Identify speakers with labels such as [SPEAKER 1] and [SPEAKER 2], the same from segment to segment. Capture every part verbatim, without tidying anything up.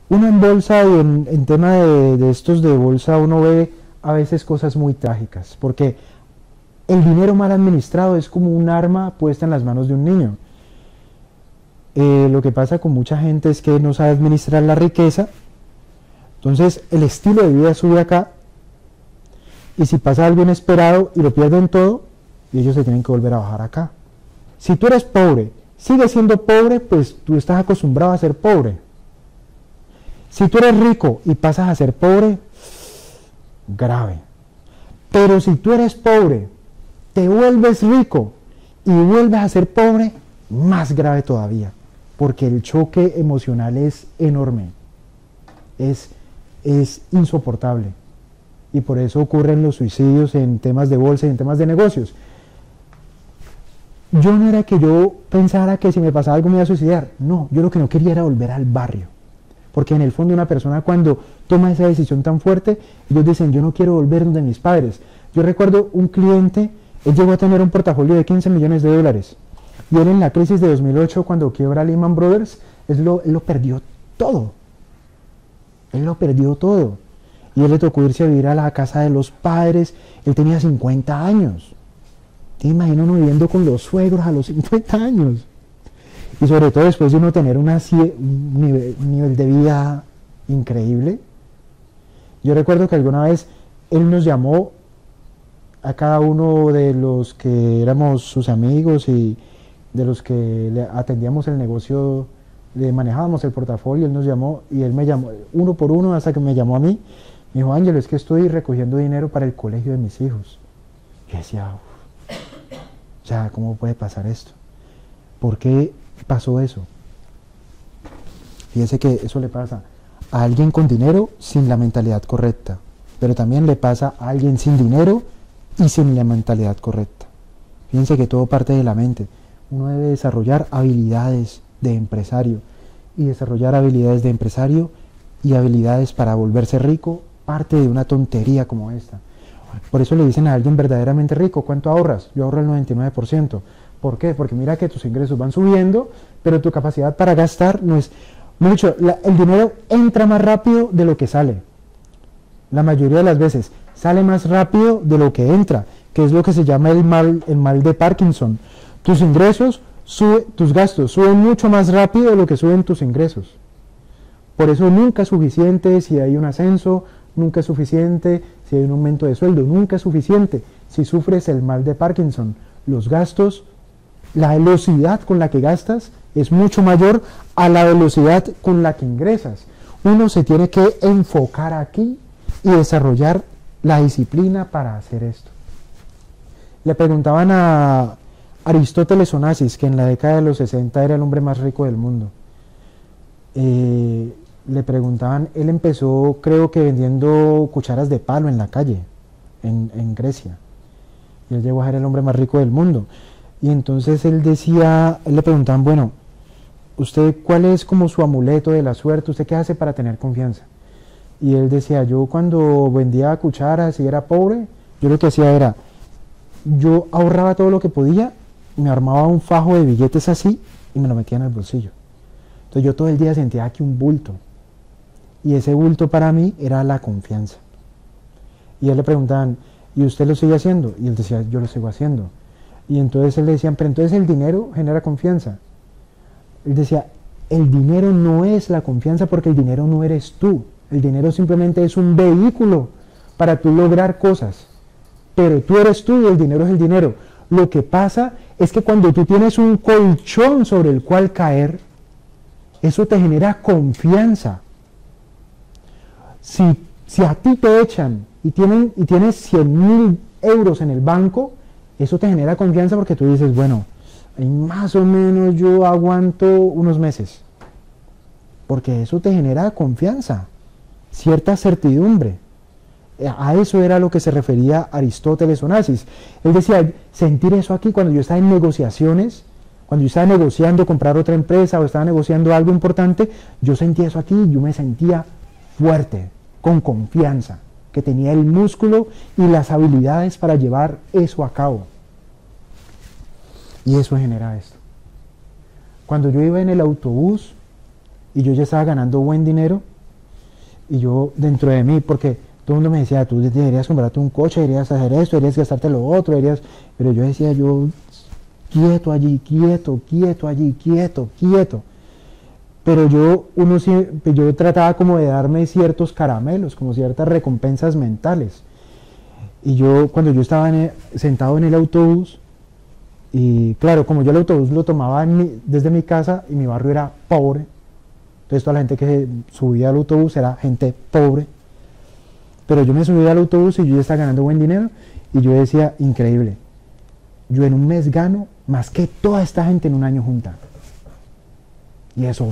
[SPEAKER 1] Uno en bolsa y en, en tema de, de estos de bolsa uno ve a veces cosas muy trágicas, porque el dinero mal administrado es como un arma puesta en las manos de un niño. Eh, lo que pasa con mucha gente es que no sabe administrar la riqueza, entonces el estilo de vida sube acá, y si pasa algo inesperado y lo pierden todo, y ellos se tienen que volver a bajar acá. Si tú eres pobre, sigues siendo pobre, pues tú estás acostumbrado a ser pobre. Si tú eres rico y pasas a ser pobre, grave. Pero si tú eres pobre, te vuelves rico y vuelves a ser pobre, más grave todavía, porque el choque emocional es enorme, es, es insoportable. Y por eso ocurren los suicidios en temas de bolsa y en temas de negocios. Yo no era que yo pensara que si me pasaba algo me iba a suicidar. No, yo lo que no quería era volver al barrio. Porque en el fondo una persona cuando toma esa decisión tan fuerte, ellos dicen, yo no quiero volver donde mis padres. Yo recuerdo un cliente, él llegó a tener un portafolio de quince millones de dólares. Y él en la crisis de dos mil ocho, cuando quiebra Lehman Brothers, él lo, él lo perdió todo. Él lo perdió todo. Y él le tocó irse a vivir a la casa de los padres. Él tenía cincuenta años. ¿Te imaginas uno viviendo con los suegros a los cincuenta años? Y sobre todo después de uno tener una, un nivel, un nivel de vida increíble. Yo recuerdo que alguna vez él nos llamó a cada uno de los que éramos sus amigos y de los que le atendíamos el negocio, le manejábamos el portafolio, él nos llamó y él me llamó uno por uno hasta que me llamó a mí. Me dijo, Ángel, es que estoy recogiendo dinero para el colegio de mis hijos. Yo decía, uff, o sea, ¿cómo puede pasar esto? ¿Por qué pasó eso? Fíjese que eso le pasa a alguien con dinero sin la mentalidad correcta, pero también le pasa a alguien sin dinero y sin la mentalidad correcta. Fíjense que todo parte de la mente. Uno debe desarrollar habilidades de empresario, y desarrollar habilidades de empresario y habilidades para volverse rico parte de una tontería como esta. Por eso le dicen a alguien verdaderamente rico, ¿cuánto ahorras? Yo ahorro el noventa y nueve por ciento. ¿Por qué? Porque mira que tus ingresos van subiendo, pero tu capacidad para gastar no es... Mucho, la, el dinero entra más rápido de lo que sale. La mayoría de las veces sale más rápido de lo que entra, que es lo que se llama el mal, el mal de Parkinson. Tus ingresos, sube, tus gastos suben mucho más rápido de lo que suben tus ingresos. Por eso nunca es suficiente si hay un ascenso, nunca es suficiente si hay un aumento de sueldo, nunca es suficiente si sufres el mal de Parkinson. Los gastos, la velocidad con la que gastas es mucho mayor a la velocidad con la que ingresas. Uno se tiene que enfocar aquí y desarrollar la disciplina para hacer esto. Le preguntaban a Aristóteles Onassis, que en la década de los sesenta era el hombre más rico del mundo. Eh, le preguntaban, él empezó creo que vendiendo cucharas de palo en la calle, en, en Grecia. Y él llegó a ser el hombre más rico del mundo. Y entonces él decía, él le preguntaban, bueno, ¿usted cuál es como su amuleto de la suerte? ¿Usted qué hace para tener confianza? Y él decía, yo cuando vendía cucharas y era pobre, yo lo que hacía era, yo ahorraba todo lo que podía, me armaba un fajo de billetes así y me lo metía en el bolsillo. Entonces yo todo el día sentía aquí un bulto. Y ese bulto para mí era la confianza. Y a él le preguntaban, ¿y usted lo sigue haciendo? Y él decía, yo lo sigo haciendo. Y entonces él le decían, pero entonces el dinero genera confianza. Él decía, el dinero no es la confianza porque el dinero no eres tú. El dinero simplemente es un vehículo para tú lograr cosas. Pero tú eres tú y el dinero es el dinero. Lo que pasa es que cuando tú tienes un colchón sobre el cual caer, eso te genera confianza. Si, si a ti te echan y, tienen, y tienes cien mil euros en el banco, eso te genera confianza porque tú dices, bueno, más o menos yo aguanto unos meses. Porque eso te genera confianza, cierta certidumbre. A eso era lo que se refería Aristóteles Onassis. Él decía, sentir eso aquí cuando yo estaba en negociaciones, cuando yo estaba negociando comprar otra empresa o estaba negociando algo importante, yo sentía eso aquí y yo me sentía fuerte, con confianza, que tenía el músculo y las habilidades para llevar eso a cabo. Y eso genera esto. Cuando yo iba en el autobús y yo ya estaba ganando buen dinero, Y yo dentro de mí, porque todo el mundo me decía, tú deberías comprarte un coche, deberías hacer esto, deberías gastarte lo otro, deberías... Pero yo decía, yo quieto allí, quieto, quieto allí, quieto, quieto. Pero yo, uno, yo trataba como de darme ciertos caramelos, como ciertas recompensas mentales. Y yo, cuando yo estaba en el, sentado en el autobús, y claro, como yo el autobús lo tomaba en mi, desde mi casa, y mi barrio era pobre, entonces toda la gente que subía al autobús era gente pobre, pero yo me subía al autobús y yo ya estaba ganando buen dinero, y yo decía, increíble, yo en un mes gano más que toda esta gente en un año junta. Y eso,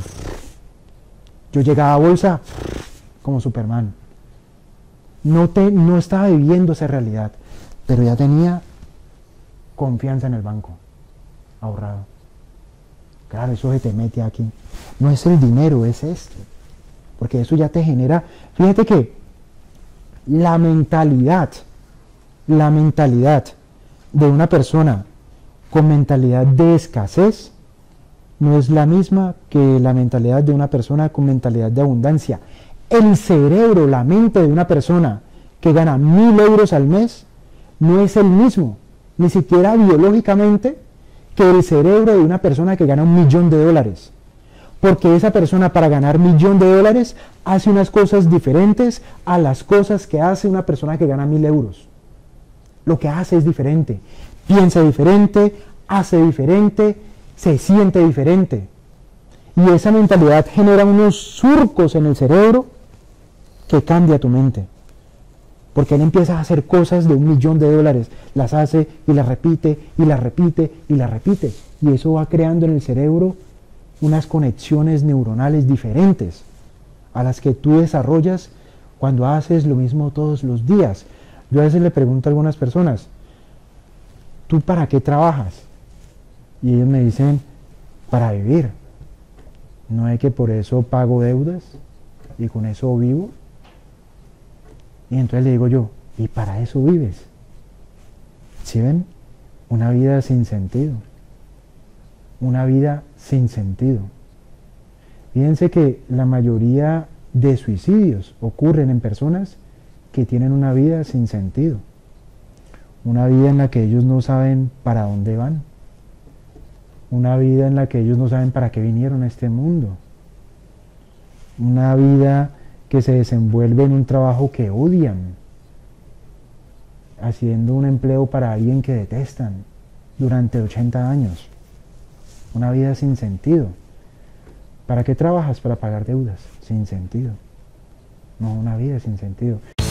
[SPEAKER 1] yo llegaba a bolsa como Superman. No, te, no estaba viviendo esa realidad, pero ya tenía confianza en el banco, ahorrado. Claro, eso se te mete aquí. No es el dinero, es esto. Porque eso ya te genera... Fíjate que la mentalidad, la mentalidad de una persona con mentalidad de escasez no es la misma que la mentalidad de una persona con mentalidad de abundancia. El cerebro, la mente de una persona que gana mil euros al mes no es el mismo, ni siquiera biológicamente, que el cerebro de una persona que gana un millón de dólares. Porque esa persona, para ganar un millón de dólares, hace unas cosas diferentes a las cosas que hace una persona que gana mil euros. Lo que hace es diferente, piensa diferente, hace diferente, se siente diferente. Y esa mentalidad genera unos surcos en el cerebro que cambia tu mente. Porque él empieza a hacer cosas de un millón de dólares, las hace y las repite, y las repite, y las repite. Y eso va creando en el cerebro unas conexiones neuronales diferentes a las que tú desarrollas cuando haces lo mismo todos los días. Yo a veces le pregunto a algunas personas, ¿tú para qué trabajas? Y ellos me dicen, para vivir. ¿No es que por eso pago deudas y con eso vivo? Y entonces le digo yo, ¿y para eso vives? ¿Sí ven? Una vida sin sentido. Una vida sin sentido. Fíjense que la mayoría de suicidios ocurren en personas que tienen una vida sin sentido. Una vida en la que ellos no saben para dónde van. Una vida en la que ellos no saben para qué vinieron a este mundo. Una vida que se desenvuelve en un trabajo que odian, haciendo un empleo para alguien que detestan durante ochenta años. Una vida sin sentido. ¿Para qué trabajas? Para pagar deudas. Sin sentido. No, una vida sin sentido.